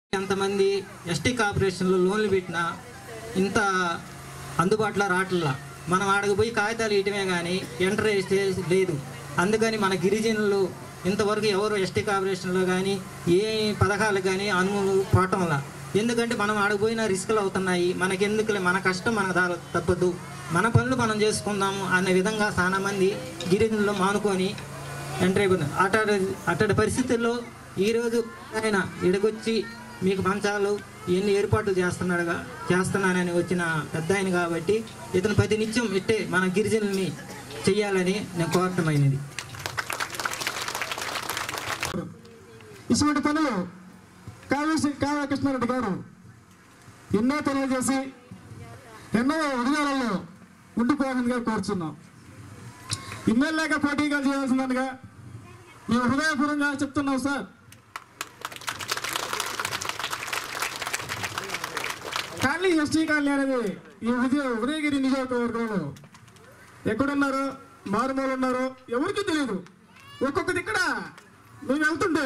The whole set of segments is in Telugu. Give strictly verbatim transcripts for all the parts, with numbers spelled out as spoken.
ఎంతమంది ఎస్టీ కార్పొరేషన్లో లోన్లు పెట్టినా ఇంత అందుబాటులో రావట్లా. మనం ఆడకు పోయి కాగితాలు ఇయటమే కానీ ఎంటర్ వేస్తే లేదు. అందుకని మన గిరిజనులు ఇంతవరకు ఎవరు ఎస్టీ కార్పొరేషన్లో కానీ ఏ పథకాలు కానీ అనుమతులు పోవటంలా. ఎందుకంటే మనం ఆడకపోయినా రిస్కులు అవుతున్నాయి. మనకెందుకులే, మన కష్టం మనకు తప్పదు, మన పనులు మనం చేసుకుందాము అనే విధంగా చాలా మంది గిరిజనులు మానుకొని ఎంటర్ అయిపోతుంది. అట్టడి అట్టడి పరిస్థితుల్లో ఈరోజు ఆయన ఇడగొచ్చి మీకు మంచాలు ఇవన్నీ ఏర్పాట్లు చేస్తున్నాడుగా చేస్తున్నానని వచ్చిన పెద్ద ఆయన కాబట్టి ఇతను ప్రతి నిత్యం ఇట్టే మన గిరిజనుల్ని చెయ్యాలని నేను కోరటమైనది. ఇటువంటి పనులు కావ్య కావ్య కృష్ణారెడ్డి గారు ఎన్నో తెలియజేసి ఎన్నో ఉద్యోగాలలో ఉండిపోవాలని కోరుచున్నాం. ఎమ్మెల్యేగా పోటీగా చేయాల్సిందనిగా మేము హృదయపూర్వంగా చెప్తున్నాం సార్. కాలనీ ఎస్టీ కాలనీ అనేది ఈ ఉదయ ఉదయగిరి నియోజకవర్గంలో ఎక్కడున్నారో మారుమూలు ఉన్నారో ఎవరికి తెలియదు. ఒక్కొక్కటి ఇక్కడ మేము వెళ్తుంటే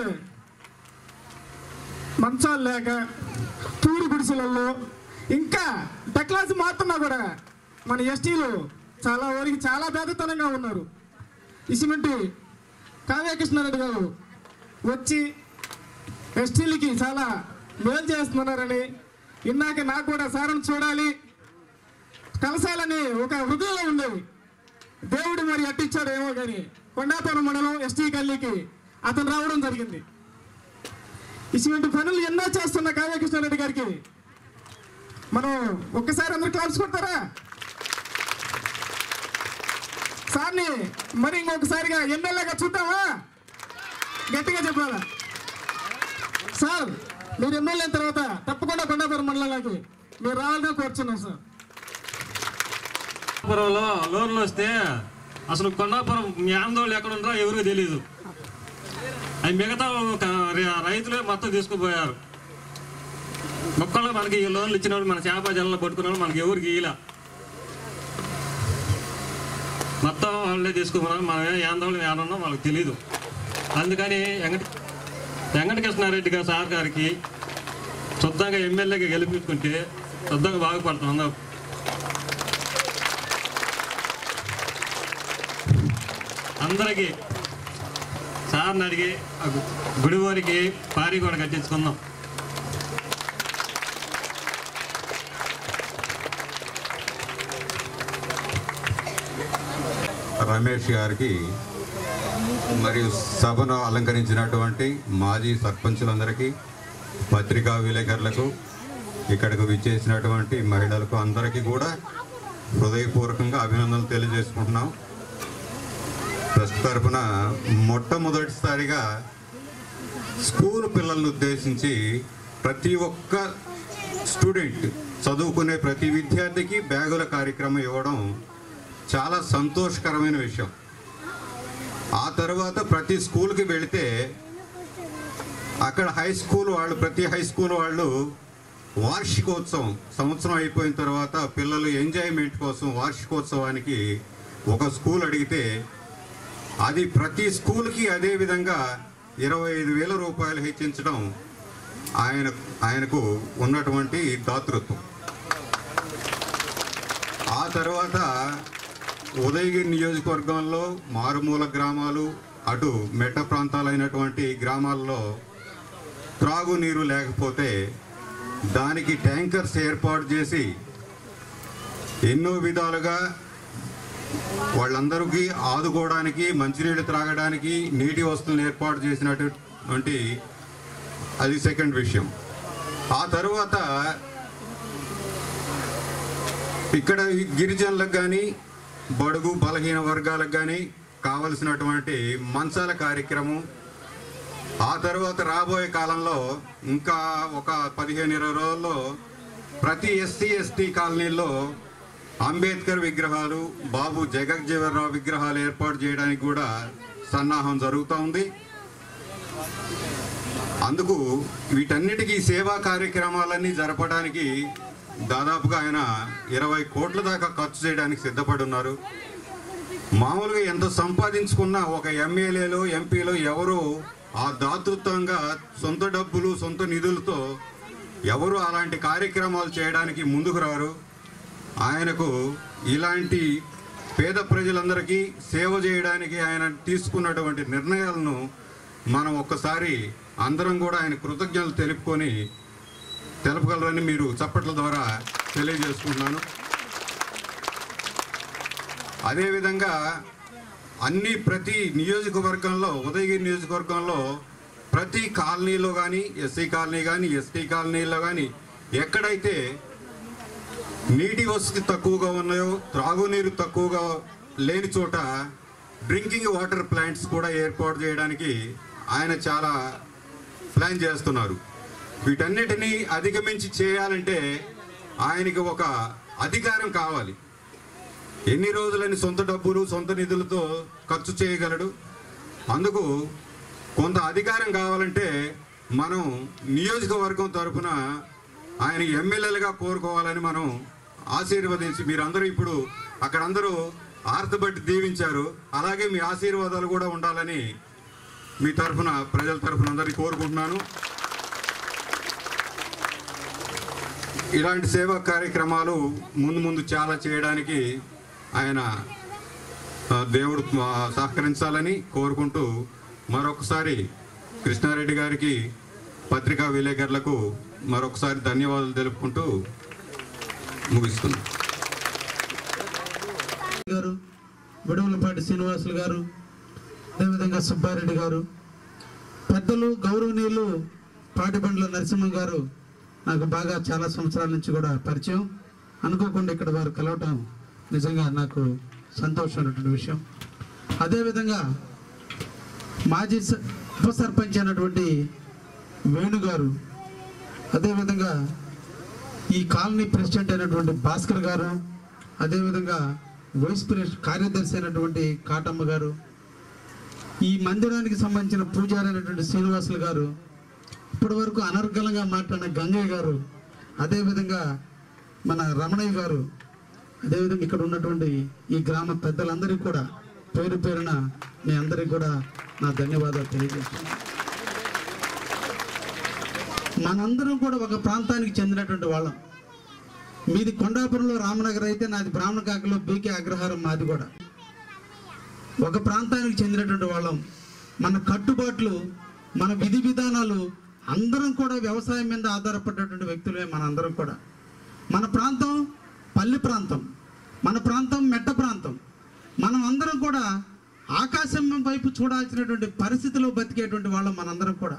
మంచాలు లేక పూరి గుడిసెలలో ఇంకా టెక్నాలజీ మారుతున్నా కూడా మన ఎస్టీలు చాలా వరకు చాలా పేదతనంగా ఉన్నారు. ఇటువంటి కావ్య కృష్ణారెడ్డి గారు వచ్చి ఎస్టీలకి చాలా మేలు చేస్తున్నారని ఇన్నాక నాకు కూడా సారని చూడాలి కలసాలని ఒక హృదయంలో ఉండేది. దేవుడు మరి అట్టించాడేమో కానీ కొండాపురం మండలం ఎస్టీ గల్లీకి అతను రావడం జరిగింది. ఇటువంటి పనులు ఎన్నో చేస్తున్న కావ్య కృష్ణారెడ్డి గారికి మనం ఒక్కసారి అందరూ క్లాప్స్ కొడతారా సార్ని? మరి ఇంకొకసారిగా ఎమ్మెల్యేగా చూద్దామా? గట్టిగా చెప్పాలా సార్? మీరు ఎమ్మెల్యే తర్వాత తప్పకుండా కొండాపురం మండలానికి మీరు రావాలని కోరుచున్నాం సార్. కొండాపురంలో లోన్లు వస్తే అసలు కొండాపురం మీ ఆందోళన ఎక్కడ ఉన్నారో ఎవరికి తెలియదు. అవి మిగతా రైతులే మొత్తం తీసుకుపోయారు. మొక్కలు మనకి ఈ లోన్లు ఇచ్చిన వాళ్ళు, మన చేప జలంలో పట్టుకున్న వాళ్ళు మనకి ఎవరికి ఇయ్యలే, మొత్తం వాళ్ళే తీసుకున్నారు. మనం ఏ ఆందోళన ఏమన్నా వాళ్ళకి తెలీదు. అందుకని వెంకట వెంకటకృష్ణారెడ్డి గారు సార్ గారికి శుద్ధంగా ఎమ్మెల్యేగా గెలిపించుకుంటే శుద్ధంగా బాగుపడుతున్నాం. అందరికీ సార్ని అడిగి గుడి వారికి పారి కూడా కట్టించుకుందాం. రమేష్ గారికి మరియు సభను అలంకరించినటువంటి మాజీ సర్పంచులందరికీ, పత్రికా విలేకరులకు, ఇక్కడకు విచ్చేసినటువంటి మహిళలకు అందరికీ కూడా హృదయపూర్వకంగా అభినందనలు తెలియజేసుకుంటున్నాం. ట్రస్ట్ తరఫున మొట్టమొదటిసారిగా స్కూల్ పిల్లలను ఉద్దేశించి ప్రతి ఒక్క స్టూడెంట్, చదువుకునే ప్రతి విద్యార్థికి బ్యాగుల కార్యక్రమం ఇవ్వడం చాలా సంతోషకరమైన విషయం. ఆ తర్వాత ప్రతి స్కూల్కి వెళితే అక్కడ హై స్కూల్ వాళ్ళు, ప్రతి హై స్కూల్ వాళ్ళు వార్షికోత్సవం సంవత్సరం అయిపోయిన తర్వాత పిల్లలు ఎంజాయ్మెంట్ కోసం వార్షికోత్సవానికి ఒక స్కూల్ అడిగితే అది ప్రతి స్కూల్కి అదే విధంగా ఇరవై ఐదు వేల రూపాయలు హెచ్చించడం ఆయన ఆయనకు ఉన్నటువంటి దాతృత్వం. ఆ తర్వాత ఉదయగిరి నియోజకవర్గంలో మారుమూల గ్రామాలు, అటు మెట్ట ప్రాంతాలైనటువంటి గ్రామాల్లో త్రాగునీరు లేకపోతే దానికి ట్యాంకర్స్ ఏర్పాటు చేసి ఎన్నో విధాలుగా వాళ్ళందరికీ ఆదుకోవడానికి, మంచినీళ్ళు త్రాగడానికి నీటి వస్తువులను ఏర్పాటు చేసినటువంటి అది సెకండ్ విషయం. ఆ తర్వాత ఇక్కడ గిరిజనులకు కానీ బడుగు బలహీన వర్గాలకు కానీ కావలసినటువంటి మంచాల కార్యక్రమం. ఆ తర్వాత రాబోయే కాలంలో ఇంకా ఒక పదిహేను ఇరవై రోజుల్లో ప్రతి ఎస్సీ ఎస్టీ కాలనీల్లో అంబేద్కర్ విగ్రహాలు, బాబు జగజ్జీవనరావు విగ్రహాలు ఏర్పాటు చేయడానికి కూడా సన్నాహం జరుగుతూ ఉంది. అందుకు వీటన్నిటికీ సేవా కార్యక్రమాలన్నీ జరపడానికి దాదాపుగా ఆయన ఇరవై కోట్ల దాకా ఖర్చు చేయడానికి సిద్ధపడి ఉన్నారు. మామూలుగా ఎంత సంపాదించుకున్నా ఒక ఎమ్మెల్యేలు ఎంపీలు ఎవరు ఆ దాతృత్వంగా సొంత డబ్బులు సొంత నిధులతో ఎవరు అలాంటి కార్యక్రమాలు చేయడానికి ముందుకు రారు. ఆయనకు ఇలాంటి పేద ప్రజలందరికీ సేవ చేయడానికి ఆయన తీసుకున్నటువంటి నిర్ణయాలను మనం ఒక్కసారి అందరం కూడా ఆయన కృతజ్ఞతలు తెలుపుకొని తెలపగలరని మీరు చప్పట్ల ద్వారా తెలియజేసుకుంటున్నాను. అదేవిధంగా అన్ని ప్రతి నియోజకవర్గంలో ఉదయగిరి నియోజకవర్గంలో ప్రతి కాలనీలో కానీ ఎస్సీ కాలనీ కానీ ఎస్టీ కాలనీలో కానీ ఎక్కడైతే నీటి వసతి తక్కువగా ఉన్నాయో, త్రాగునీరు తక్కువగా లేని చోట డ్రింకింగ్ వాటర్ ప్లాంట్స్ కూడా ఏర్పాటు చేయడానికి ఆయన చాలా ప్లాన్ చేస్తున్నారు. వీటన్నిటినీ అధిగమించి చేయాలంటే ఆయనకి ఒక అధికారం కావాలి. ఎన్ని రోజులని సొంత డబ్బులు సొంత నిధులతో ఖర్చు చేయగలడు. అందుకు కొంత అధికారం కావాలంటే మనం నియోజకవర్గం తరఫున ఆయన ఎమ్మెల్యేలుగా కోరుకోవాలని మనం ఆశీర్వదించి, మీరందరూ ఇప్పుడు అక్కడ అందరూ ఆర్తబట్టి దీవించారు, అలాగే మీ ఆశీర్వాదాలు కూడా ఉండాలని మీ తరఫున ప్రజల తరఫున అందరికీ కోరుకుంటున్నాను. ఇలాంటి సేవా కార్యక్రమాలు ముందు ముందు చాలా చేయడానికి ఆయన దేవుడు సహకరించాలని కోరుకుంటూ మరొకసారి కృష్ణారెడ్డి గారికి, పత్రికా విలేకరులకు మరొకసారి ధన్యవాదాలు తెలుపుకుంటూ ముగిస్తున్నాను. గారు, బుడవలపాటి శ్రీనివాసులు గారు, అదేవిధంగా సుబ్బారెడ్డి గారు, పెద్దలు గౌరవనీయులు పాటిబండ్ల నరసింహ గారు నాకు బాగా చాలా సంవత్సరాల నుంచి కూడా పరిచయం. అనుకోకుండా ఇక్కడ వారు కలవటం నిజంగా నాకు సంతోషమైనటువంటి విషయం. అదేవిధంగా మాజీ ఉప సర్పంచ్ అయినటువంటి వేణుగారు, అదేవిధంగా ఈ కాలనీ ప్రెసిడెంట్ అయినటువంటి భాస్కర్ గారు, అదేవిధంగా వైస్ ప్రెసిడెంట్ కార్యదర్శి అయినటువంటి కాటమ్మ గారు, ఈ మందిరానికి సంబంధించిన పూజారి అయినటువంటి శ్రీనివాసులు గారు, ఇప్పటి వరకు అనర్గళంగా మాట్లాడిన గంగయ్య గారు, అదేవిధంగా మన రమణయ్య గారు, అదేవిధంగా ఇక్కడ ఉన్నటువంటి ఈ గ్రామ పెద్దలందరికీ కూడా పేరు పేరున మీ అందరికీ కూడా నా ధన్యవాదాలు తెలియజేస్తున్నాను. మనందరం కూడా ఒక ప్రాంతానికి చెందినటువంటి వాళ్ళం. మీది కొండాపురంలో రామనగర్ అయితే నాది బ్రాహ్మణకాకలో బీకే అగ్రహారం మాది కూడా. ఒక ప్రాంతానికి చెందినటువంటి వాళ్ళం. మన కట్టుబాట్లు, మన విధి విధానాలు అందరం కూడా వ్యవసాయం మీద ఆధారపడేటువంటి వ్యక్తులే మనందరం కూడా. మన ప్రాంతం పల్లి ప్రాంతం, మన ప్రాంతం మెట్ట ప్రాంతం. మనం అందరం కూడా ఆకాశం వైపు చూడాల్సినటువంటి పరిస్థితిలో బతికేటువంటి వాళ్ళం మనందరం కూడా.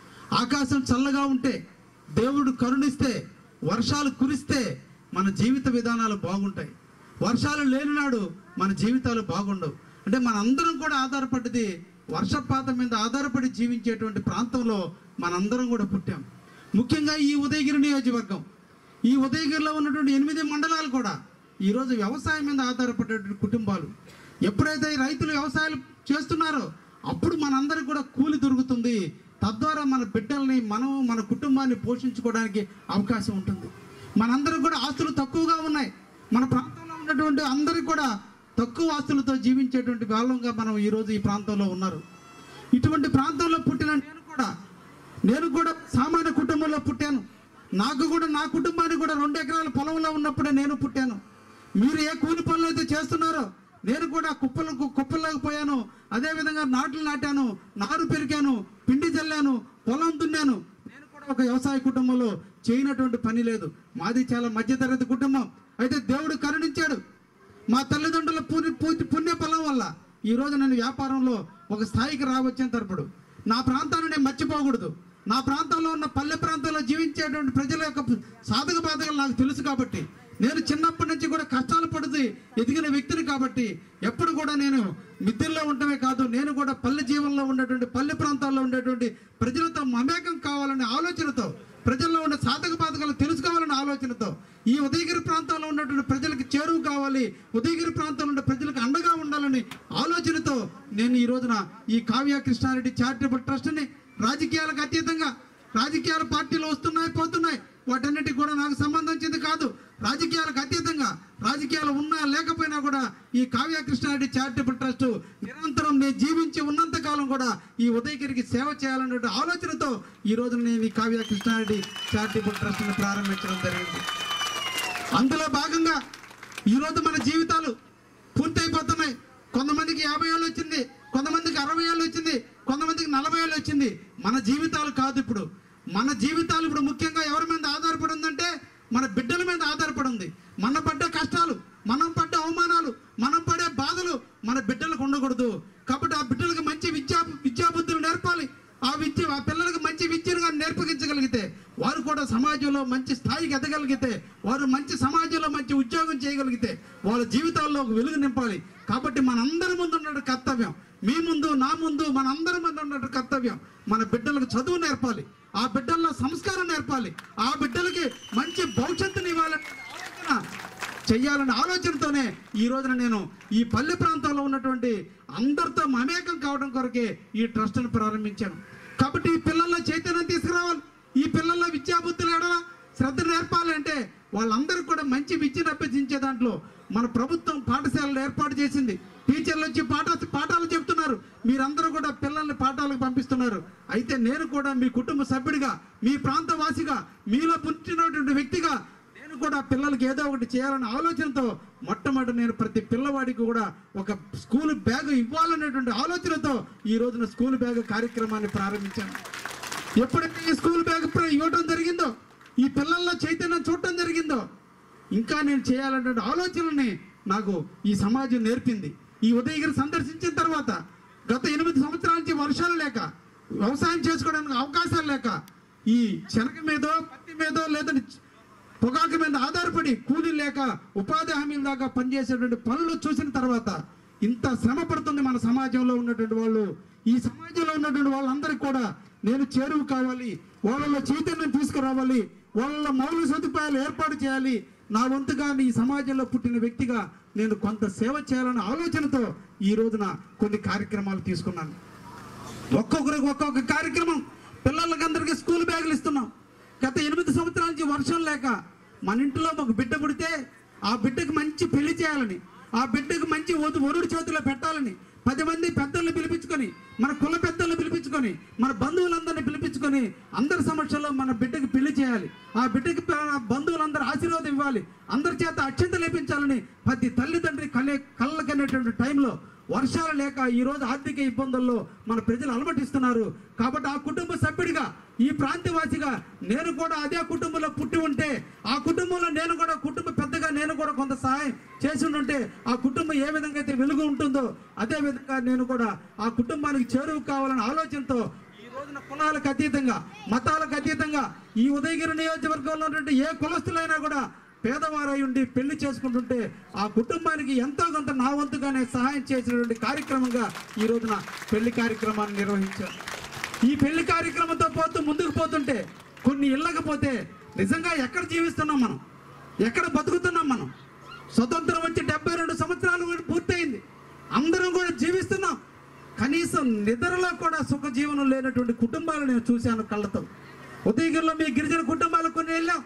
ఆకాశం చల్లగా ఉంటే, దేవుడు కరుణిస్తే, వర్షాలు కురిస్తే మన జీవిత విధానాలు బాగుంటాయి. వర్షాలు లేనినాడు మన జీవితాలు బాగుండవు. అంటే మనందరం కూడా ఆధారపడ్డది వర్షపాతం మీద ఆధారపడి జీవించేటువంటి ప్రాంతంలో మనందరం కూడా పుట్టాం. ముఖ్యంగా ఈ ఉదయగిరి నియోజకవర్గం, ఈ ఉదయగిరిలో ఉన్నటువంటి ఎనిమిది మండలాలు కూడా ఈరోజు వ్యవసాయం మీద ఆధారపడేటువంటి కుటుంబాలు. ఎప్పుడైతే రైతులు వ్యవసాయాలు చేస్తున్నారో అప్పుడు మనందరికి కూడా కూలి దొరుకుతుంది. తద్వారా మన బిడ్డల్ని, మనం మన కుటుంబాన్ని పోషించుకోవడానికి అవకాశం ఉంటుంది. మనందరం కూడా ఆస్తులు తక్కువగా ఉన్నాయి. మన ప్రాంతంలో ఉన్నటువంటి అందరికీ కూడా తక్కువ ఆస్తులతో జీవించేటువంటి వాళ్ళంగా మనం ఈరోజు ఈ ప్రాంతంలో ఉన్నారు. ఇటువంటి ప్రాంతంలో పుట్టిన నేను కూడా నేను కూడా సామాన్య కుటుంబంలో పుట్టాను. నాకు కూడా నా కుటుంబానికి కూడా రెండు ఎకరాల పొలంలో ఉన్నప్పుడే నేను పుట్టాను. మీరు ఏ కూలి పనులు అయితే చేస్తున్నారో నేను కూడా కుప్పలకు కుప్పల్లోకి పోయాను. అదేవిధంగా నాట్లు నాటాను, నారు పెరిగాను, పిండి చల్లాను, పొలం దున్నాను. నేను కూడా ఒక వ్యవసాయ కుటుంబంలో చేయనటువంటి పని లేదు. మాది చాలా మధ్యతరగతి కుటుంబం. అయితే దేవుడు కరుణించాడు. మా తల్లిదండ్రుల పూర్తి పుణ్య ఫలం వల్ల ఈరోజు నేను వ్యాపారంలో ఒక స్థాయికి రావచ్చేంత తరపుడు నా ప్రాంతాన్ని నేను మర్చిపోకూడదు. నా ప్రాంతంలో ఉన్న పల్లె ప్రాంతంలో జీవించేటువంటి ప్రజల యొక్క సాధక బాధలు నాకు తెలుసు కాబట్టి, నేను చిన్నప్పటి నుంచి కూడా కష్టాలు పడుతూ ఎదిగిన వ్యక్తిని కాబట్టి ఎప్పుడు కూడా నేను మిద్దెల్లో ఉండటమే కాదు, నేను కూడా పల్లె జీవనంలో ఉండేటువంటి పల్లె ప్రాంతాల్లో ఉండేటువంటి ప్రజలతో మమేకం కావాలనే ఆలోచనతో, ప్రజల్లో ఉన్న సాధక బాధకాలు తెలుసుకోవాలనే ఆలోచనతో, ఈ ఉదయగిరి ప్రాంతంలో ఉన్నటువంటి ప్రజలకు చేరువు కావాలి, ఉదయగిరి ప్రాంతంలో ఉన్న ప్రజలకు అండగా ఉండాలని ఆలోచనతో నేను ఈ రోజున ఈ కావ్య కృష్ణారెడ్డి చారిటబుల్ ట్రస్ట్ని రాజకీయాలకు అతీతంగా, రాజకీయాల పార్టీలు వస్తున్నాయి పోతున్నాయి, వాటన్నిటికి కూడా నాకు సంబంధించింది కాదు. రాజకీయాలకు అతీతంగా రాజకీయాలు ఉన్నా లేకపోయినా కూడా ఈ కావ్య కృష్ణారెడ్డి చారిటబుల్ ట్రస్ట్ నిరంతరం నేను జీవించి ఉన్నంత కాలం కూడా ఈ ఉదయగిరికి సేవ చేయాలనే ఆలోచనతో ఈ రోజు నేను ఈ కావ్య కృష్ణారెడ్డి చారిటబుల్ ట్రస్ట్ని ప్రారంభించడం జరిగింది. అందులో భాగంగా ఈరోజు మన జీవితాలు పూర్తయిపోతున్నాయి. కొంతమందికి యాభై ఏళ్ళు వచ్చింది, కొంతమందికి అరవై ఏళ్ళు వచ్చింది, కొంతమందికి నలభై ఏళ్ళు వచ్చింది. మన జీవితాలు కాదు ఇప్పుడు. మన జీవితాలు ఇప్పుడు ముఖ్యంగా ఎవరి మీద ఆధారపడి ఉందంటే మన బిడ్డల మీద ఆధారపడి ఉంది. మన పడ్డ కష్టాలు, మనం పడ్డ అవమానాలు, మనం పడే బాధలు మన బిడ్డలకు ఉండకూడదు. కాబట్టి ఆ బిడ్డలకు మంచి విద్యా విద్యాబుద్ధులు నేర్పాలి. ఆ విద్య ఆ పిల్లలకు మంచి విద్యను నేర్పగించగలిగితే వారు కూడా సమాజంలో మంచి స్థాయికి ఎదగలిగితే, వారు మంచి సమాజంలో మంచి ఉద్యోగం చేయగలిగితే వాళ్ళ జీవితాల్లో ఒక వెలుగు నింపాలి. కాబట్టి మనందరి ముందు ఉన్న కర్తవ్యం, మీ ముందు నా ముందు మనందరి ముందు ఉన్న కర్తవ్యం మన బిడ్డలకు చదువు నేర్పాలి, ఆ బిడ్డల్లో సంస్కారం నేర్పాలి, ఆ బిడ్డలకి మంచి భవిష్యత్తుని ఇవ్వాలనే ఆలోచన చెయ్యాలనే ఆలోచనతోనే ఈ రోజున నేను ఈ పల్లె ప్రాంతాల్లో ఉన్నటువంటి అందరితో మమేకం కావడం కొరకే ఈ ట్రస్ట్ను ప్రారంభించాను. కాబట్టి ఈ పిల్లల్లో చైతన్యం తీసుకురావాలి, ఈ పిల్లల్లో విద్యాబుద్ధులు ఎడల శ్రద్ధ నేర్పాలి అంటే వాళ్ళందరికీ కూడా మంచి విద్యను అభ్యసించే దాంట్లో మన ప్రభుత్వం పాఠశాలలు ఏర్పాటు చేసింది. టీచర్లు వచ్చి పాఠ పాఠాలు చెప్తున్నారు, మీరందరూ కూడా పిల్లల్ని పాఠాలకు పంపిస్తున్నారు. అయితే నేను కూడా మీ కుటుంబ సభ్యుడిగా, మీ ప్రాంత వాసిగా, మీలో పుట్టినటువంటి వ్యక్తిగా నేను కూడా పిల్లలకి ఏదో ఒకటి చేయాలనే ఆలోచనతో మొట్టమొదటి నేను ప్రతి పిల్లవాడికి కూడా ఒక స్కూల్ బ్యాగ్ ఇవ్వాలనేటువంటి ఆలోచనతో ఈ రోజున స్కూల్ బ్యాగ్ కార్యక్రమాన్ని ప్రారంభించాను. ఎప్పుడైతే ఈ స్కూల్ బ్యాగ్ ఇవ్వడం జరిగిందో, ఈ పిల్లల్లో చైతన్యం చూడటం జరిగిందో, ఇంకా నేను చేయాలనే ఆలోచనని నాకు ఈ సమాజం నేర్పింది. ఈ ఉదయగిరి సందర్శించిన తర్వాత గత ఎనిమిది సంవత్సరాల నుంచి వర్షాలు లేక, వ్యవసాయం చేసుకోవడానికి అవకాశాలు లేక, ఈ శనగ మీదో పత్తి మీదో లేదంటే పొగాకు మీద ఆధారపడి కూలీ లేక ఉపాధి హామీల దాకా పనిచేసేటువంటి పనులు చూసిన తర్వాత ఇంత శ్రమ పడుతుంది మన సమాజంలో ఉన్నటువంటి వాళ్ళు. ఈ సమాజంలో ఉన్నటువంటి వాళ్ళందరికీ కూడా నేను చేరువు కావాలి, వాళ్ళలో చైతన్యం తీసుకురావాలి, వాళ్ళ మౌలిక సదుపాయాలు ఏర్పాటు చేయాలి. నా వంతుగా ఈ సమాజంలో పుట్టిన వ్యక్తిగా నేను కొంత సేవ చేయాలనే ఆలోచనతో ఈ రోజున కొన్ని కార్యక్రమాలు తీసుకున్నాను. ఒక్కొక్కరికి ఒక్కొక్క కార్యక్రమం. పిల్లలకి అందరికీ స్కూల్ బ్యాగులు ఇస్తున్నాం. గత ఎనిమిది సంవత్సరాల నుంచి వర్షం లేక మన ఇంట్లో ఒక బిడ్డ పుడితే ఆ బిడ్డకు మంచి పెళ్లి చేయాలని, ఆ బిడ్డకు మంచి వరుడి చేతిలో పెట్టాలని పది మంది పెద్దల్ని పిలిపించుకొని, మన కుల పెద్దల్ని పిలిపించుకొని, మన బంధువులందరినీ పిలిపించుకొని అందరి సమక్షంలో మన బిడ్డకి పెళ్లి చేయాలి. ఆ బిడ్డకి బంధువులందరూ ఆశీర్వాదం ఇవ్వాలి, అందరి చేత అక్షంత లేపించాలని ప్రతి తల్లిదండ్రి కళ్ళే కళ్ళకనేటువంటి టైంలో వర్షాలు లేక ఈ రోజు ఆర్థిక ఇబ్బందుల్లో మన ప్రజలు అలమటిస్తున్నారు. కాబట్టి ఆ కుటుంబ సభ్యుడిగా, ఈ ప్రాంతవాసిగా నేను కూడా అదే కుటుంబంలో పుట్టి ఉంటే, ఆ కుటుంబంలో నేను కూడా కుటుంబ పెద్దగా నేను కూడా కొంత సహాయం చేసి ఉంటే ఆ కుటుంబం ఏ విధంగా అయితే వెలుగు ఉంటుందో అదే విధంగా నేను కూడా ఆ కుటుంబానికి చేరువు కావాలనే ఆలోచనతో ఈ రోజున కులాలకు అతీతంగా, మతాలకు అతీతంగా ఈ ఉదయగిరి నియోజకవర్గంలో ఉన్నటువంటి ఏ కులస్తులైనా కూడా పేదవారై ఉండి పెళ్లి చేసుకుంటుంటే ఆ కుటుంబానికి ఎంతో కొంత నా వంతుగానే సహాయం చేసినటువంటి కార్యక్రమంగా ఈ రోజున పెళ్లి కార్యక్రమాన్ని నిర్వహించాను. ఈ పెళ్లి కార్యక్రమంతో పోతూ ముందుకు పోతుంటే కొన్ని ఇళ్ళకి పోతే నిజంగా ఎక్కడ జీవిస్తున్నాం మనం, ఎక్కడ బతుకుతున్నాం మనం? స్వతంత్రం వచ్చి డెబ్బై రెండు సంవత్సరాలు పూర్తయింది, అందరం కూడా జీవిస్తున్నాం. కనీసం నిద్రలో కూడా సుఖ జీవనం లేనటువంటి కుటుంబాలు నేను చూశాను కళ్ళతో. ఉదయగిరిలో మీ గిరిజన కుటుంబాలు కొన్ని వెళ్ళాం.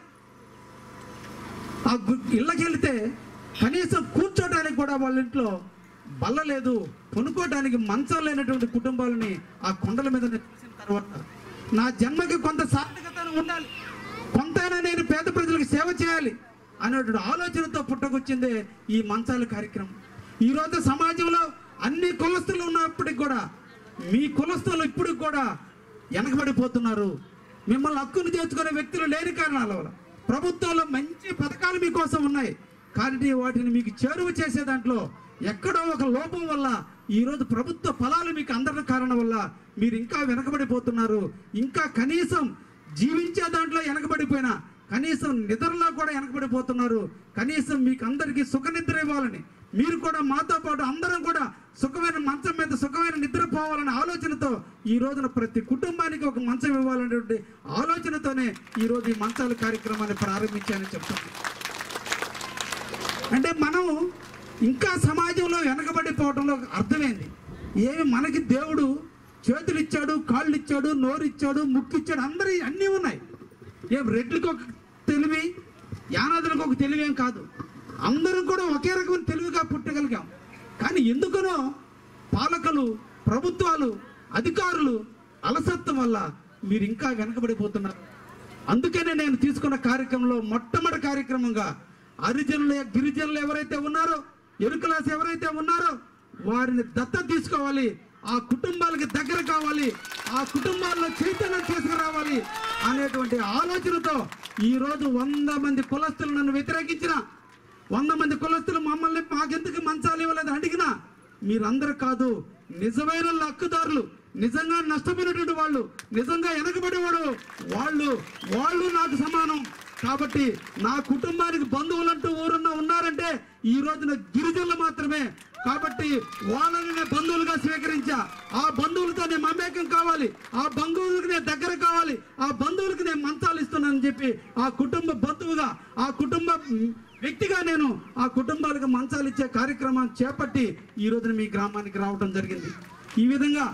ఆ ఇళ్ళకి వెళితే కనీసం కూర్చోడానికి కూడా వాళ్ళ ఇంట్లో బల్ల లేదు, కొనుక్కోవడానికి మంచం లేనటువంటి కుటుంబాలని ఆ కొండల మీద చూసిన తర్వాత నా జన్మకి కొంత సార్థకత ఉండాలి, కొంతైనా నేను పేద ప్రజలకు సేవ చేయాలి అనేటువంటి ఆలోచనతో పుట్టకొచ్చిందే ఈ మంచాల కార్యక్రమం. ఈరోజు సమాజంలో అన్ని కులస్తులు ఉన్నప్పటికి కూడా మీ కులస్తులు ఇప్పుడు కూడా వెనకబడిపోతున్నారు. మిమ్మల్ని హక్కును చేర్చుకునే వ్యక్తులు లేని కారణాల వల్ల ప్రభుత్వంలో మంచి పథకాలు మీకోసం ఉన్నాయి, కానీ వాటిని మీకు చేరువ చేసే దాంట్లో ఎక్కడో ఒక లోపం వల్ల ఈరోజు ప్రభుత్వ ఫలాలు మీకు అందరి కారణం వల్ల మీరు ఇంకా వెనకబడిపోతున్నారు. ఇంకా కనీసం జీవించే దాంట్లో వెనకబడిపోయినా కనీసం నిద్రలో కూడా వెనకబడిపోతున్నారు. కనీసం మీకు అందరికీ సుఖ నిద్ర ఇవ్వాలని, మీరు కూడా మాతో పాటు అందరం కూడా సుఖమైన మంచం మీద సుఖమైన నిద్రపోవాలనే ఆలోచనతో ఈ రోజున ప్రతి కుటుంబానికి ఒక మంచం ఇవ్వాలనేటువంటి ఆలోచనతోనే ఈరోజు ఈ మంచాల కార్యక్రమాన్ని ప్రారంభించానని చెప్తాను. అంటే మనం ఇంకా సమాజంలో వెనకబడిపోవడంలో అర్థమైంది. ఏమి మనకి దేవుడు చేతులు ఇచ్చాడు, కాళ్ళు ఇచ్చాడు, నోరు ఇచ్చాడు, ముక్కు ఇచ్చాడు, అందరి అన్నీ ఉన్నాయి. ఏం రెడ్లకు ఒక తెలివి, యానాదులకు ఒక తెలివి ఏం కాదు. అందరం కూడా ఒకే రకమైన తెలివిగా పుట్టగలిగాం. కానీ ఎందుకనో పాలకులు, ప్రభుత్వాలు, అధికారులు అలసత్వం వల్ల మీరు ఇంకా వెనకబడిపోతున్నారు. అందుకనే నేను తీసుకున్న కార్యక్రమంలో మొట్టమొదటి కార్యక్రమంగా హరిజనులు, గిరిజనులు ఎవరైతే ఉన్నారో, ఎరుకలాస్ ఎవరైతే ఉన్నారో వారిని దత్తత తీసుకోవాలి, ఆ కుటుంబాలకి దగ్గర కావాలి, ఆ కుటుంబాల్లో చైతన్యం తీసుకురావాలి అనేటువంటి ఆలోచనతో ఈరోజు వంద మంది కులస్తులు నన్ను వ్యతిరేకించిన, వంద మంది కులస్తులు మమ్మల్ని మాకెందుకు మంచాలు ఇవ్వలేదు అడిగినా మీరందరూ కాదు, నిజమైన హక్కుదారులు, నిజంగా నష్టపోయినటువంటి వాళ్ళు, నిజంగా వెనకబడేవాడు వాళ్ళు వాళ్ళు నాకు సమానం. కాబట్టి నా కుటుంబానికి బంధువులంటూ ఊరున్న ఉన్నారంటే ఈ రోజున గిరిజనులు మాత్రమే. కాబట్టి వాళ్ళని నేను బంధువులుగా స్వీకరించా. ఆ బంధువులతో నేను మమేకం కావాలి, ఆ బంధువులకు నేను దగ్గర కావాలి, ఆ బంధువులకు నేను మంచాలు ఇస్తున్నానని చెప్పి ఆ కుటుంబ బంధువుగా, ఆ కుటుంబ వ్యక్తిగా నేను ఆ కుటుంబాలకు మంచాలు ఇచ్చే కార్యక్రమాన్ని చేపట్టి ఈ రోజున మీ గ్రామానికి రావడం జరిగింది. ఈ విధంగా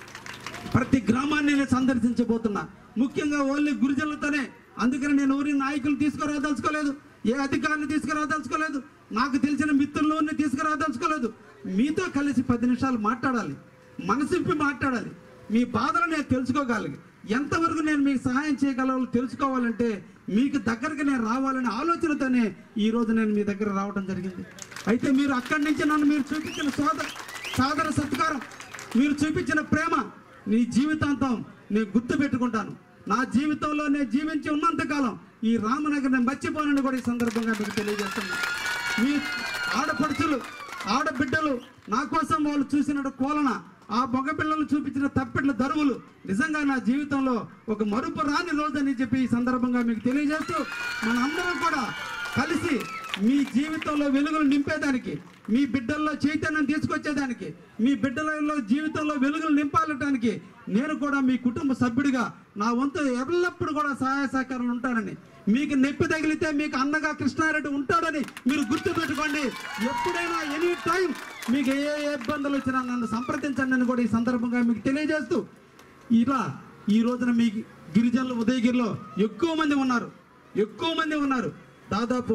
ప్రతి గ్రామాన్ని నేను సందర్శించబోతున్నా, ముఖ్యంగా ఓన్లీ గురిజనులతోనే. అందుకని నేను ఊరి నాయకులు తీసుకురాదలుచుకోలేదు, ఏ అధికారులు తీసుకురాదలుచుకోలేదు, నాకు తెలిసిన మిత్రులను తీసుకురాదలుచుకోలేదు. మీతో కలిసి పది నిమిషాలు మాట్లాడాలి, మనసిప్పి మాట్లాడాలి, మీ బాధలు నేను తెలుసుకోగలిగి ఎంతవరకు నేను మీకు సహాయం చేయగలను తెలుసుకోవాలంటే మీకు దగ్గరకు నేను రావాలనే ఆలోచనతోనే ఈరోజు నేను మీ దగ్గర రావడం జరిగింది. అయితే మీరు అక్కడి నుంచి నన్ను మీరు చూపించిన సోదర సాదర సత్కారం, మీరు చూపించిన ప్రేమ నీ జీవితాంతం నేను గుర్తు పెట్టుకుంటాను. నా జీవితంలో నేను జీవించి ఉన్నంతకాలం ఈ రామనగర్ నేను మర్చిపోనని కూడా ఈ సందర్భంగా మీకు తెలియజేస్తున్నాను. మీ ఆడపడుచులు, ఆడబిడ్డలు నా కోసం వాళ్ళు చూసిన కోలన, ఆ మగపిల్లలు చూపించిన తప్పెట్ల దరువులు నిజంగా నా జీవితంలో ఒక మరుపు రాని రోజని చెప్పి ఈ సందర్భంగా మీకు తెలియజేస్తూ మనందరం కూడా కలిసి మీ జీవితంలో వెలుగులు నింపేదానికి, మీ బిడ్డల్లో చైతన్యం తీసుకొచ్చేదానికి, మీ బిడ్డలలో జీవితంలో వెలుగులు నింపాలటానికి నేను కూడా మీ కుటుంబ సభ్యుడిగా నా వంతు ఎల్లప్పుడూ కూడా సహాయ సహకారాలు ఉంటానని, మీకు నొప్పి తగిలితే మీకు అన్నగా కృష్ణారెడ్డి ఉంటాడని మీరు గుర్తుపెట్టుకోండి. ఎప్పుడైనా ఎనీ టైం మీకు ఏ ఏ ఇబ్బందులు వచ్చినా నన్ను సంప్రదించండి అని కూడా ఈ సందర్భంగా మీకు తెలియజేస్తూ, ఇలా ఈ రోజున మీ గిరిజనులు ఉదయగిరిలో ఎక్కువ మంది ఉన్నారు, ఎక్కువ మంది ఉన్నారు. దాదాపు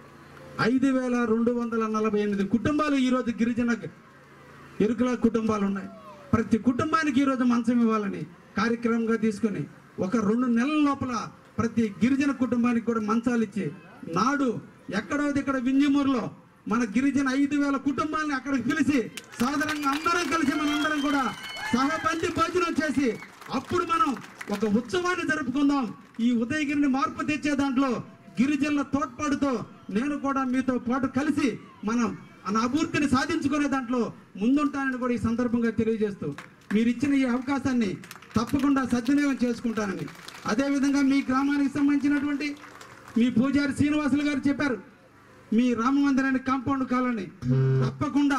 ఐదు వేల రెండు వందల నలభై ఎనిమిది కుటుంబాలు ఈరోజు గిరిజన ఎరుకల కుటుంబాలు ఉన్నాయి. ప్రతి కుటుంబానికి ఈరోజు మంచం ఇవ్వాలని కార్యక్రమంగా తీసుకొని ఒక రెండు నెలల లోపల ప్రతి గిరిజన కుటుంబానికి కూడా మంచాలు ఇచ్చి నాడు ఎక్కడో ఇక్కడ వింజమూరులో మన గిరిజన ఐదు వేల కుటుంబాలని అక్కడికి పిలిచి సాధారణంగా అందరం కలిసి మనందరం కూడా సహబంది భోజనం చేసి అప్పుడు మనం ఒక ఉత్సవాన్ని జరుపుకుందాం. ఈ ఉదయగిరిని మార్పు తెచ్చే దాంట్లో గిరిజనుల తోడ్పాటుతో నేను కూడా మీతో పాటు కలిసి మనం మన అభివృద్ధిని సాధించుకునే దాంట్లో ముందుంటానని కూడా ఈ సందర్భంగా తెలియజేస్తూ మీరు ఇచ్చిన ఈ అవకాశాన్ని తప్పకుండా సద్వినియోగం చేసుకుంటానని, అదేవిధంగా మీ గ్రామానికి సంబంధించినటువంటి మీ పూజారి శ్రీనివాసులు గారు చెప్పారు మీ రామ మందిరానికి కాంపౌండ్ కాలని తప్పకుండా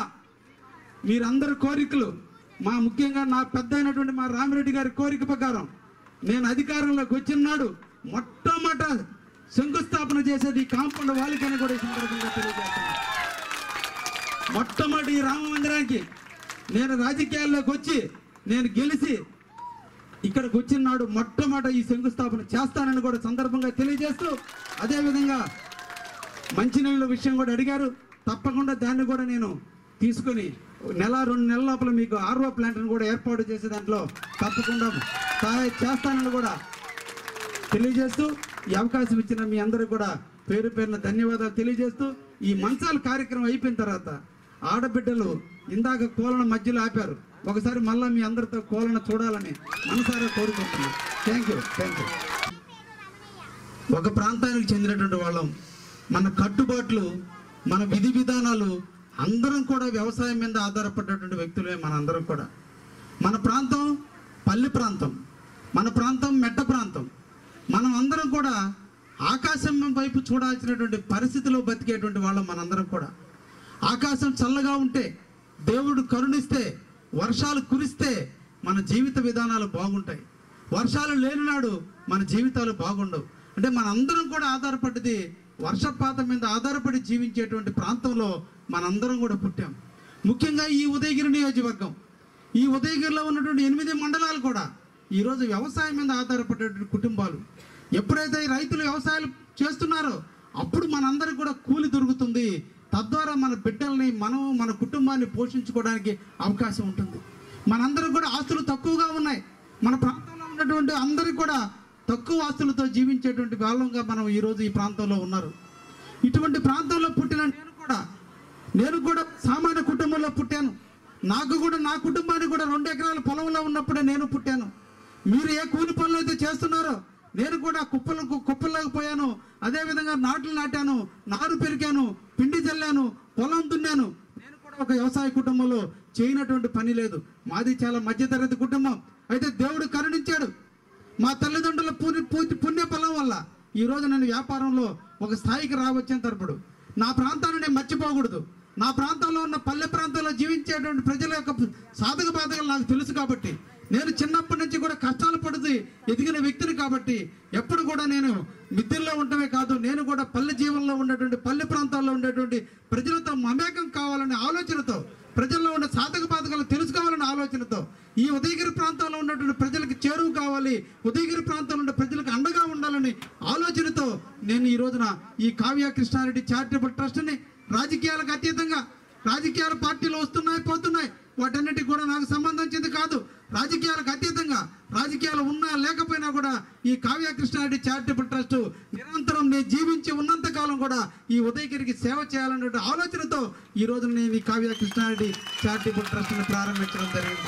మీరందరి కోరికలు, మా ముఖ్యంగా నా పెద్ద అయినటువంటి మా రామిరెడ్డి గారి కోరిక ప్రకారం నేను అధికారంలోకి వచ్చిన నాడు మొట్టమొదట శంకుస్థాపన చేసేది ఈ కాంపౌండ్ వాళ్ళకని కూడా ఈ సందర్భంగా తెలియజేస్తున్నాను. మొట్టమొదటి ఈ రామ మందిరానికి నేను రాజకీయాల్లోకి వచ్చి నేను గెలిచి ఇక్కడికి వచ్చిన నాడు మొట్టమొదటి ఈ శంకుస్థాపన చేస్తానని కూడా సందర్భంగా తెలియజేస్తూ, అదేవిధంగా మంచినీళ్ళ విషయం కూడా అడిగారు, తప్పకుండా దాన్ని కూడా నేను తీసుకొని నెల రెండు నెలల లోపల మీకు ఆర్ఓ ప్లాంట్ను కూడా ఏర్పాటు చేసే దాంట్లో తప్పకుండా సహాయం చేస్తానని కూడా తెలియజేస్తూ ఈ అవకాశం ఇచ్చిన మీ అందరూ కూడా పేరు పేరున ధన్యవాదాలు తెలియజేస్తూ, ఈ మంచాల కార్యక్రమం అయిపోయిన తర్వాత ఆడబిడ్డలు ఇందాక కోలన మధ్యలో ఆపారు, ఒకసారి మళ్ళీ మీ అందరితో కోలన చూడాలని మనసారా కోరుకుంటున్నాను. థ్యాంక్ యూ థ్యాంక్ యూ ఒక ప్రాంతానికి చెందినటువంటి వాళ్ళం, మన కట్టుబాట్లు, మన విధి విధానాలు అందరం కూడా వ్యవసాయం మీద ఆధారపడినటువంటి వ్యక్తులే మనందరం కూడా. మన ప్రాంతం పల్లె ప్రాంతం, మన ప్రాంతం మెట్ట ప్రాంతం, మనం అందరం కూడా ఆకాశం వైపు చూడాల్సినటువంటి పరిస్థితిలో బతికేటువంటి వాళ్ళం మనందరం కూడా. ఆకాశం చల్లగా ఉంటే, దేవుడు కరుణిస్తే, వర్షాలు కురిస్తే మన జీవిత విధానాలు బాగుంటాయి. వర్షాలు లేనినాడు మన జీవితాలు బాగుండవు. అంటే మనందరం కూడా ఆధారపడ్డది వర్షపాతం మీద ఆధారపడి జీవించేటువంటి ప్రాంతంలో మనందరం కూడా పుట్టాం. ముఖ్యంగా ఈ ఉదయగిరి నియోజకవర్గం, ఈ ఉదయగిరిలో ఉన్నటువంటి ఎనిమిది మండలాలు కూడా ఈరోజు వ్యవసాయం మీద ఆధారపడేటువంటి కుటుంబాలు. ఎప్పుడైతే రైతులు వ్యవసాయాలు చేస్తున్నారో అప్పుడు మనందరికి కూడా కూలి దొరుకుతుంది. తద్వారా మన బిడ్డల్ని మనం మన కుటుంబాన్ని పోషించుకోవడానికి అవకాశం ఉంటుంది. మనందరికి కూడా ఆస్తులు తక్కువగా ఉన్నాయి. మన ప్రాంతంలో ఉన్నటువంటి అందరికీ కూడా తక్కువ ఆస్తులతో జీవించేటువంటి వాళ్ళంగా మనం ఈరోజు ఈ ప్రాంతంలో ఉన్నారు. ఇటువంటి ప్రాంతంలో పుట్టిన నేను కూడా నేను కూడా సామాన్య కుటుంబంలో పుట్టాను. నాకు కూడా నా కుటుంబానికి కూడా రెండు ఎకరాల పొలంలో ఉన్నప్పుడే నేను పుట్టాను. మీరు ఏ కూలి పనులు అయితే చేస్తున్నారో నేను కూడా కుప్పలకు కుప్పల్లోకి పోయాను. అదేవిధంగా నాట్లు నాటాను, నారు పెరిగాను, పిండి చల్లాను, పొలం దున్నాను. నేను కూడా ఒక వ్యవసాయ కుటుంబంలో చేయనటువంటి పని లేదు. మాది చాలా మధ్యతరగతి కుటుంబం. అయితే దేవుడు కరుణించాడు. మా తల్లిదండ్రుల పూర్తి పూర్తి పుణ్య ఫలం వల్ల ఈరోజు నేను వ్యాపారంలో ఒక స్థాయికి రావచ్చిన తరపుడు నా ప్రాంతాన్ని నేను మర్చిపోకూడదు. నా ప్రాంతంలో ఉన్న పల్లె ప్రాంతంలో జీవించేటువంటి ప్రజల యొక్క సాధక బాధలు నాకు తెలుసు కాబట్టి, నేను చిన్నప్పటి నుంచి కూడా కష్టాలు పడుతూ ఎదిగిన వ్యక్తిని కాబట్టి ఎప్పుడు కూడా నేను మిద్దెల్లో ఉండటమే కాదు, నేను కూడా పల్లె జీవనంలో ఉండేటువంటి పల్లె ప్రాంతాల్లో ఉండేటువంటి ప్రజలతో మమేకం కావాలనే ఆలోచనతో, ప్రజల్లో ఉన్న సాధక బాధకాలు తెలుసుకోవాలనే ఆలోచనతో, ఈ ఉదయగిరి ప్రాంతంలో ఉన్నటువంటి ప్రజలకు చేరువు కావాలి, ఉదయగిరి ప్రాంతంలో ఉన్న ప్రజలకు అండగా ఉండాలని ఆలోచనతో నేను ఈ రోజున ఈ కావ్య కృష్ణారెడ్డి చారిటబుల్ ట్రస్ట్ని రాజకీయాలకు అతీతంగా, రాజకీయాల పార్టీలు వస్తున్నాయి పోతున్నాయి, వాటన్నిటికి కూడా నాకు సంబంధించింది కాదు. రాజకీయాలకు అతీతంగా, రాజకీయాలు ఉన్నా లేకపోయినా కూడా ఈ కావ్య కృష్ణారెడ్డి చారిటబుల్ ట్రస్ట్ నిరంతరం నేను జీవించి ఉన్నంత కాలం కూడా ఈ ఉదయగిరికి సేవ చేయాలనే ఆలోచనతో ఈ రోజు నేను ఈ కావ్య కృష్ణారెడ్డి చారిటబుల్ ట్రస్ట్ని ప్రారంభించడం జరిగింది.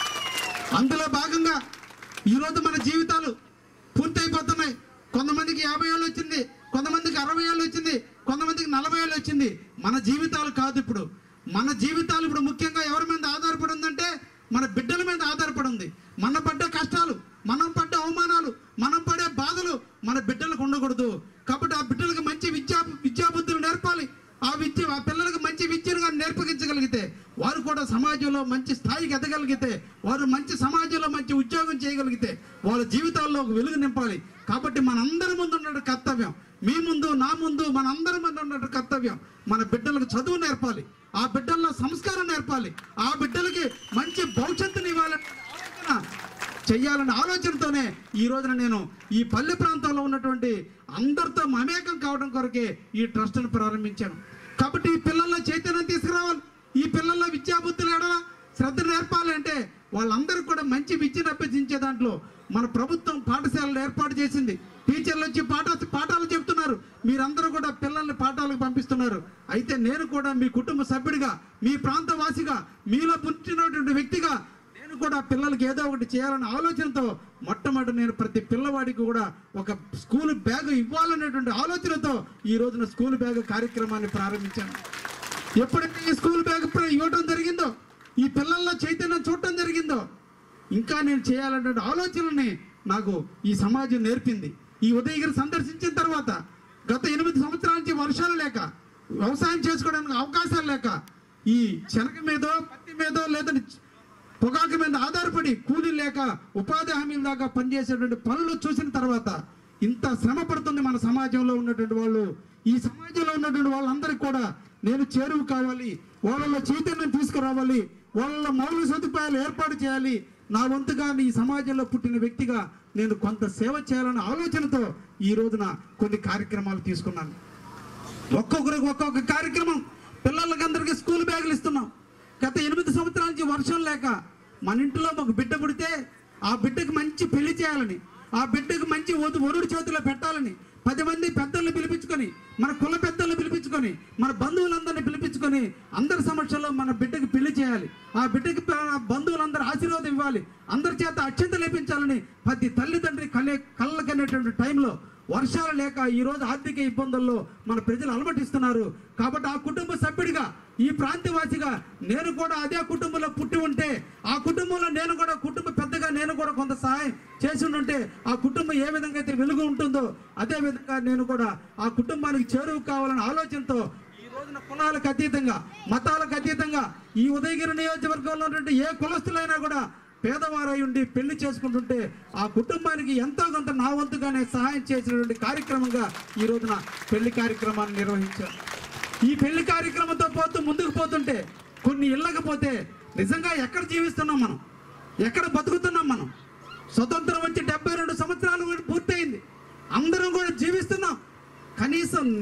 అందులో భాగంగా ఈరోజు మన జీవితాలు పూర్తయిపోతున్నాయి. కొంతమందికి యాభై ఏళ్ళు వచ్చింది, కొంతమందికి అరవై ఏళ్ళు వచ్చింది, కొంతమందికి నలభై ఏళ్ళు వచ్చింది. మన జీవితాలు కాదు ఇప్పుడు. మన జీవితాలు ఇప్పుడు ముఖ్యంగా ఎవరి మీద ఆధారపడి ఉందంటే మన బిడ్డల మీద ఆధారపడి ఉంది. మన పడ్డ కష్టాలు, మనం పడ్డ అవమానాలు, మనం పడే బాధలు మన బిడ్డలకు ఉండకూడదు. కాబట్టి ఆ బిడ్డలకు మంచి విద్యా విద్యాబుద్ధులు నేర్పాలి. ఆ విద్య ఆ పిల్లలకు మంచి విద్యను నేర్పగించగలిగితే వారు కూడా సమాజంలో మంచి స్థాయికి ఎదగలిగితే, వారు మంచి సమాజంలో మంచి ఉద్యోగం చేయగలిగితే వాళ్ళ జీవితాల్లో ఒక వెలుగు నింపాలి. కాబట్టి మనందరి ముందు ఉన్న కర్తవ్యం, మీ ముందు నా ముందు మనందరి ముందు ఉన్న కర్తవ్యం మన బిడ్డలకు చదువు నేర్పాలి, ఆ బిడ్డల్లో సంస్కారం నేర్పాలి, ఆ బిడ్డలకి మంచి భవిష్యత్తుని ఇవ్వాలని ఆలోచన చెయ్యాలనే ఆలోచనతోనే ఈ రోజున నేను ఈ పల్లె ప్రాంతంలో ఉన్నటువంటి అందరితో మమేకం కావడం కొరకే ఈ ట్రస్ట్ను ప్రారంభించాను. కాబట్టి ఈ పిల్లల్లో చైతన్యం తీసుకురావాలి, ఈ పిల్లల్లో విద్యాబుద్ధులు ఎడల శ్రద్ధ నేర్పాలి అంటే వాళ్ళందరికీ కూడా మంచి విద్యను అభ్యసించే దాంట్లో మన ప్రభుత్వం పాఠశాలలు ఏర్పాటు చేసింది. టీచర్లు వచ్చి పాఠ పాఠాలు చెప్తున్నారు, మీరందరూ కూడా పిల్లల్ని పాఠాలకు పంపిస్తున్నారు. అయితే నేను కూడా మీ కుటుంబ సభ్యుడిగా, మీ ప్రాంత వాసిగా, మీలో పుట్టినటువంటి వ్యక్తిగా నేను కూడా పిల్లలకి ఏదో ఒకటి చేయాలనే ఆలోచనతో మొట్టమొదటి నేను ప్రతి పిల్లవాడికి కూడా ఒక స్కూల్ బ్యాగ్ ఇవ్వాలనేటువంటి ఆలోచనతో ఈ రోజున స్కూల్ బ్యాగ్ కార్యక్రమాన్ని ప్రారంభించాను. ఎప్పుడైతే ఈ స్కూల్ బ్యాగ్ ఇవ్వడం జరిగిందో, ఈ పిల్లల్లో చైతన్యం చూడటం జరిగిందో, ఇంకా నేను చేయాలనే ఆలోచనని నాకు ఈ సమాజం నేర్పింది. ఈ ఉదయగిరి సందర్శించిన తర్వాత గత ఎనిమిది సంవత్సరాల నుంచి వర్షాలు లేక, వ్యవసాయం చేసుకోవడానికి అవకాశాలు లేక, ఈ శనగ మీదో పత్తి మీదో లేదా పొగాకు మీద ఆధారపడి కూలీ లేక ఉపాధి హామీల దాకా పనిచేసేటువంటి పనులు చూసిన తర్వాత ఇంత శ్రమ పడుతుంది మన సమాజంలో ఉన్నటువంటి వాళ్ళు. ఈ సమాజంలో ఉన్నటువంటి వాళ్ళందరికీ కూడా నేను చేరువు కావాలి, వాళ్ళలో చైతన్యం తీసుకురావాలి, వాళ్ళ మౌలిక సదుపాయాలు ఏర్పాటు చేయాలి. నా వంతుగా ఈ సమాజంలో పుట్టిన వ్యక్తిగా నేను కొంత సేవ చేయాలనే ఆలోచనతో ఈ రోజున కొన్ని కార్యక్రమాలు తీసుకున్నాను. ఒక్కొక్కరికి ఒక్కొక్క కార్యక్రమం. పిల్లలకి అందరికీ స్కూల్ బ్యాగులు ఇస్తున్నాం. గత ఎనిమిది సంవత్సరాల నుంచి వర్షం లేక మన ఇంట్లో ఒక బిడ్డ పుడితే ఆ బిడ్డకు మంచి పెళ్లి చేయాలని, ఆ బిడ్డకు మంచి వరుడి చేతిలో పెట్టాలని పది మంది పెద్దల్ని పిలిపించుకొని, మన కుల పెద్దల్ని పిలిపించుకొని, మన బంధువులందరినీ పిలిపించుకొని అందరి సమక్షంలో మన బిడ్డకి పెళ్లి చేయాలి. ఆ బిడ్డకి బంధువులందరూ ఆశీర్వాదం ఇవ్వాలి, అందరి చేత అత్యంత లేపించాలని ప్రతి తల్లిదండ్రి కళ్ళే కళ్ళకనేటువంటి టైంలో వర్షాలు లేక ఈరోజు ఆర్థిక ఇబ్బందుల్లో మన ప్రజలు అలమటిస్తున్నారు. కాబట్టి ఆ కుటుంబ సభ్యుడిగా, ఈ ప్రాంతవాసిగా నేను కూడా అదే కుటుంబంలో పుట్టి ఉంటే, ఆ కుటుంబంలో నేను కూడా కుటుంబ పెద్దగా నేను కూడా కొంత సహాయం చేసి ఉంటే ఆ కుటుంబం ఏ విధంగా అయితే వెలుగు ఉంటుందో అదే విధంగా నేను కూడా ఆ కుటుంబానికి చేరువు కావాలనే ఆలోచనతో ఈ రోజున కులాలకు అతీతంగా, మతాలకు అతీతంగా ఈ ఉదయగిరి నియోజకవర్గంలో ఉన్నటువంటి ఏ కులస్తులైనా కూడా పేదవారై ఉండి పెళ్లి చేసుకుంటుంటే ఆ కుటుంబానికి ఎంతో కొంత నా వంతుగానే సహాయం చేసినటువంటి కార్యక్రమంగా ఈ రోజున పెళ్లి కార్యక్రమాన్ని నిర్వహించారు. ఈ పెళ్లి కార్యక్రమంతో పోతూ ముందుకు పోతుంటే కొన్ని ఇళ్ళకి పోతే నిజంగా ఎక్కడ జీవిస్తున్నాం మనం, ఎక్కడ బతుకుతున్నాం మనం? స్వతంత్రం వచ్చి డెబ్బై రెండు సంవత్సరాలు పూర్తయింది, అందరం కూడా జీవిస్తున్నాం. కనీసం నిద్ర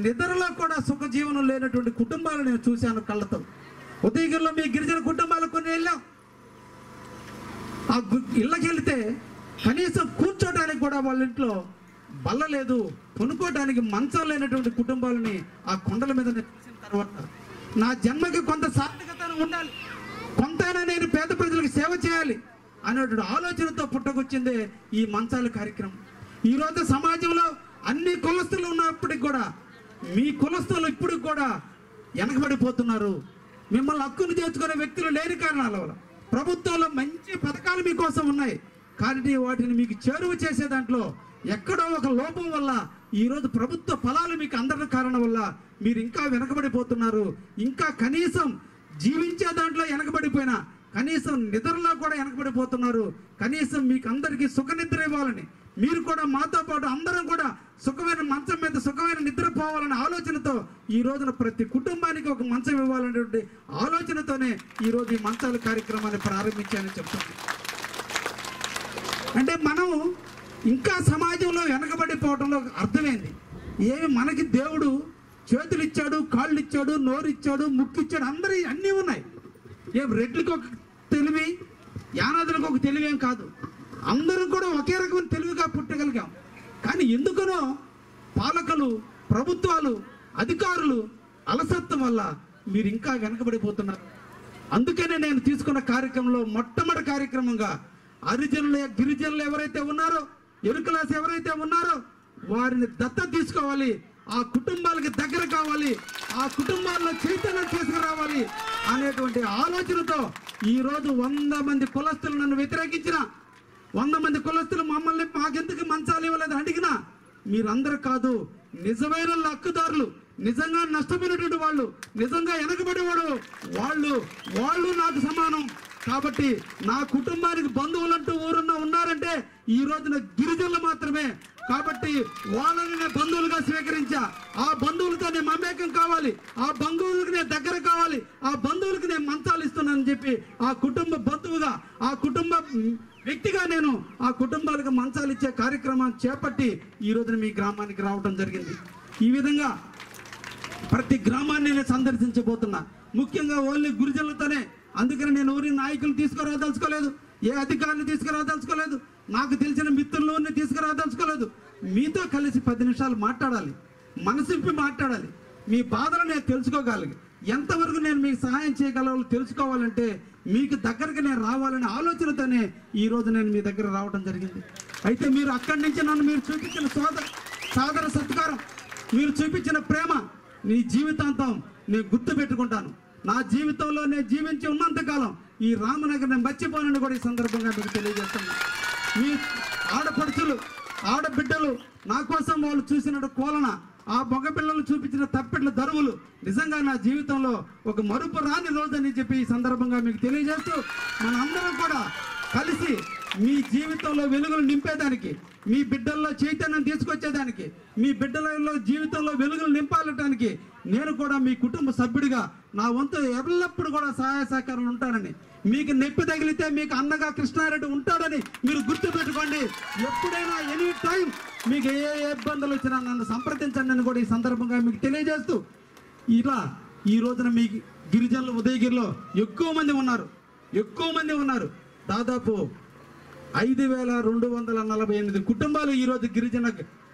కూడా సుఖ జీవనం లేనటువంటి కుటుంబాలు నేను చూశాను కళ్ళతో. ఉదయగిరిలో మీ గిరిజన కుటుంబాలు కొన్ని వెళ్ళాం. ఆ ఇళ్ళకి వెళితే కనీసం కూర్చోటానికి కూడా వాళ్ళ ఇంట్లో బల్ల లేదు, కొనుక్కోవడానికి మంచం లేనటువంటి కుటుంబాలని ఆ కొండల మీద చూసిన తర్వాత నా జన్మకి కొంత సార్థకత ఉండాలి, కొంతైనా నేను పేద ప్రజలకు సేవ చేయాలి అనేటువంటి ఆలోచనతో పుట్టకొచ్చిందే ఈ మంచాల కార్యక్రమం. ఈరోజు సమాజంలో అన్ని కులస్తులు ఉన్నప్పటికి కూడా మీ కులస్తులు ఇప్పుడు కూడా వెనకబడిపోతున్నారు. మిమ్మల్ని హక్కును చేర్చుకునే వ్యక్తులు లేని కారణాల వల్ల ప్రభుత్వంలో మంచి పథకాలు మీకోసం ఉన్నాయి, కానీ వాటిని మీకు చేరువ చేసే దాంట్లో ఎక్కడో ఒక లోపం వల్ల ఈరోజు ప్రభుత్వ ఫలాలు మీకు అందరి కారణం వల్ల మీరు ఇంకా వెనకబడిపోతున్నారు. ఇంకా కనీసం జీవించే దాంట్లో వెనకబడిపోయినా కనీసం నిద్రలో కూడా వెనకబడిపోతున్నారు. కనీసం మీకు అందరికీ సుఖ నిద్ర ఇవ్వాలని, మీరు కూడా మాతో పాటు అందరం కూడా సుఖమైన మంచం మీద సుఖమైన నిద్రపోవాలనే ఆలోచనతో ఈ రోజున ప్రతి కుటుంబానికి ఒక మంచం ఇవ్వాలనేటువంటి ఆలోచనతోనే ఈరోజు ఈ మంచాల కార్యక్రమాన్ని ప్రారంభించానని చెప్తుంది. అంటే మనం ఇంకా సమాజంలో వెనకబడిపోవడంలో అర్థమైంది. ఏమి మనకి దేవుడు చేతులు ఇచ్చాడు, కాళ్ళు ఇచ్చాడు, నోరు ఇచ్చాడు, ముక్కు ఇచ్చాడు, అందరి అన్నీ ఉన్నాయి. ఏం రెడ్లకు ఒక తెలివి, యానాదులకు ఒక తెలివి ఏం కాదు, అందరం కూడా ఒకే రకమైన తెలివిగా పుట్టగలిగాం. కానీ ఎందుకనో పాలకులు, ప్రభుత్వాలు, అధికారులు అలసత్వం వల్ల మీరు ఇంకా వెనకబడిపోతున్నారు. అందుకనే నేను తీసుకున్న కార్యక్రమంలో మొట్టమొదటి కార్యక్రమంగా హరిజనులు, గిరిజనులు ఎవరైతే ఉన్నారో, ఎరుకలాస్ ఎవరైతే ఉన్నారో వారిని దత్తత తీసుకోవాలి, ఆ కుటుంబాలకి దగ్గర కావాలి, ఆ కుటుంబాల్లో చైతన్యం తీసుకురావాలి అనేటువంటి ఆలోచనతో ఈరోజు వంద మంది కులస్తులు నన్ను వ్యతిరేకించిన, వంద మంది కులస్తులు మమ్మల్ని మాకెందుకు మంచాలు ఇవ్వలేదు అడిగినా మీరందరూ కాదు, నిజమైన హక్కుదారులు, నిజంగా నష్టపోయినటువంటి వాళ్ళు, నిజంగా వెనకబడేవాడు వాళ్ళు వాళ్ళు నాకు సమానం. కాబట్టి నా కుటుంబానికి బంధువులంటూ ఊరున్న ఉన్నారంటే ఈ రోజున గిరిజనులు మాత్రమే. కాబట్టి వాళ్ళని నేను బంధువులుగా స్వీకరించా. ఆ బంధువులతో నేను మమేకం కావాలి, ఆ బంధువులకు నేను దగ్గర కావాలి, ఆ బంధువులకు నేను మంచాలు ఇస్తున్నానని చెప్పి ఆ కుటుంబ బంధువుగా, ఆ కుటుంబ వ్యక్తిగా నేను ఆ కుటుంబాలకు మంచాలు ఇచ్చే కార్యక్రమాన్ని చేపట్టి ఈ రోజున మీ గ్రామానికి రావడం జరిగింది. ఈ విధంగా ప్రతి గ్రామాన్ని నేను సందర్శించబోతున్నా, ముఖ్యంగా ఓన్లీ గిరిజనులతోనే. అందుకని నేను ఊరి నాయకులు తీసుకురాదలుచుకోలేదు, ఏ అధికారులు తీసుకురాదలుచుకోలేదు, నాకు తెలిసిన మిత్రులను తీసుకురాదలుచుకోలేదు. మీతో కలిసి పది నిమిషాలు మాట్లాడాలి, మనసిప్పి మాట్లాడాలి, మీ బాధలు నేను తెలుసుకోగలిగి ఎంతవరకు నేను మీకు సహాయం చేయగలను తెలుసుకోవాలంటే మీకు దగ్గరికి నేను రావాలనే ఆలోచనతోనే ఈరోజు నేను మీ దగ్గర రావడం జరిగింది. అయితే మీరు అక్కడి నుంచి నన్ను మీరు చూపించిన సోదర సాదర సత్కారం, మీరు చూపించిన ప్రేమ నీ జీవితాంతం నేను గుర్తు పెట్టుకుంటాను. నా జీవితంలో నేను జీవించి ఉన్నంతకాలం ఈ రామనగర్ నేను మర్చిపోనని కూడా ఈ సందర్భంగా మీకు తెలియజేస్తాను. మీ ఆడపడుచులు, ఆడబిడ్డలు నా కోసం వాళ్ళు చూసిన కోలన, ఆ మగపిల్లలు చూపించిన తప్పెట్ల దరువులు నిజంగా నా జీవితంలో ఒక మరుపు రాని రోజని చెప్పి ఈ సందర్భంగా మీకు తెలియజేస్తూ మనందరం కూడా కలిసి మీ జీవితంలో వెలుగులు నింపేదానికి, మీ బిడ్డల్లో చైతన్యం తీసుకొచ్చేదానికి, మీ బిడ్డలలో జీవితంలో వెలుగులు నింపాలటానికి నేను కూడా మీ కుటుంబ సభ్యుడిగా నా వంతు ఎల్లప్పుడూ కూడా సహాయ సహకారాలు ఉంటానని, మీకు నొప్పి తగిలితే మీకు అన్నగా కృష్ణారెడ్డి ఉంటాడని మీరు గుర్తుపెట్టుకోండి. ఎప్పుడైనా ఎనీ టైం మీకు ఏ ఇబ్బందులు వచ్చినా నన్ను సంప్రదించండి అని కూడా ఈ సందర్భంగా మీకు తెలియజేస్తూ, ఇలా ఈ రోజున మీ గిరిజనులు ఉదయగిరిలో ఎక్కువ మంది ఉన్నారు, ఎక్కువ మంది ఉన్నారు. దాదాపు ఐదు వేల రెండు వందల నలభై ఎనిమిది కుటుంబాలు ఈరోజు గిరిజన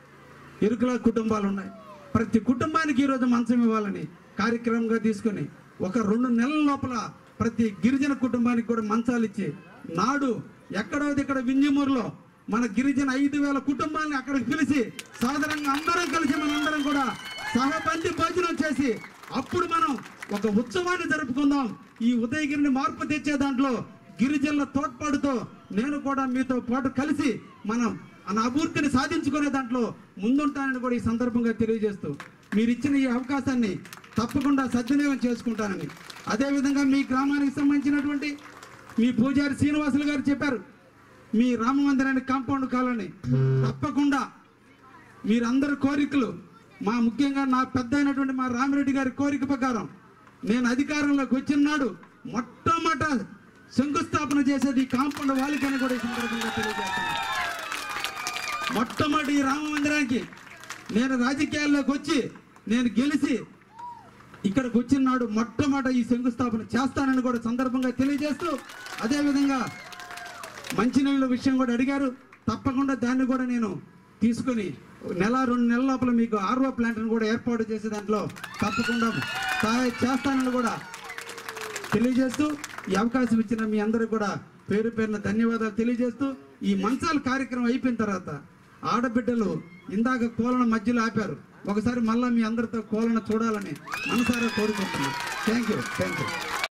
ఎరుకల కుటుంబాలు ఉన్నాయి. ప్రతి కుటుంబానికి ఈరోజు మంచం ఇవ్వాలని కార్యక్రమంగా తీసుకొని ఒక రెండు నెలల లోపల ప్రతి గిరిజన కుటుంబానికి కూడా మంచాలు ఇచ్చి నాడు ఎక్కడో ఇక్కడ వింజమూరులో మన గిరిజన ఐదు వేల కుటుంబాలని అక్కడికి పిలిచి సాధారణంగా అందరం కలిసి మనందరం కూడా సహబంది భోజనం చేసి అప్పుడు మనం ఒక ఉత్సవాన్ని జరుపుకుందాం. ఈ ఉదయగిరిని మార్పు తెచ్చే దాంట్లో గిరిజనుల తోడ్పాటుతో నేను కూడా మీతో పాటు కలిసి మనం మన అభివృద్ధిని సాధించుకునే దాంట్లో ముందుంటానని కూడా ఈ సందర్భంగా తెలియజేస్తూ మీరు ఇచ్చిన ఈ అవకాశాన్ని తప్పకుండా సద్వినియోగం చేసుకుంటానని, అదేవిధంగా మీ గ్రామానికి సంబంధించినటువంటి మీ పూజారి శ్రీనివాసులు గారు చెప్పారు మీ రామ మందిరానికి కాంపౌండ్ కావాలని, తప్పకుండా మీరందరి కోరికలు మా ముఖ్యంగా నా పెద్ద అయినటువంటి మా రామిరెడ్డి గారి కోరిక ప్రకారం నేను అధికారంలోకి వచ్చిన నాడు మొట్టమొదట శంకుస్థాపన చేసేది ఈ కాంపౌండ్ వాళ్ళకని కూడా ఈ సందర్భంగా తెలియజేస్తున్నాను. మొట్టమొదటి రామ మందిరానికి నేను రాజకీయాల్లోకి వచ్చి నేను గెలిచి ఇక్కడికి వచ్చిన నాడు మొట్టమొదట ఈ శంకుస్థాపన చేస్తానని కూడా సందర్భంగా తెలియజేస్తూ, అదేవిధంగా మంచినీళ్ళ విషయం కూడా అడిగారు. తప్పకుండా దాన్ని కూడా నేను తీసుకొని నెల రెండు నెలల లోపల మీకు ఆర్ఓ ప్లాంట్ను కూడా ఏర్పాటు చేసే దాంట్లో తప్పకుండా సహాయం చేస్తానని కూడా తెలియజేస్తూ, ఈ అవకాశం ఇచ్చిన మీ అందరికీ కూడా పేరు పేరున ధన్యవాదాలు తెలియజేస్తూ, ఈ మంచాల కార్యక్రమం అయిపోయిన తర్వాత ఆడబిడ్డలు ఇందాక కోలన మధ్యలో ఆపారు, ఒకసారి మళ్ళీ మీ అందరితో కోలన చూడాలని మనసారా కోరుకుంటున్నాను. Thank you thank you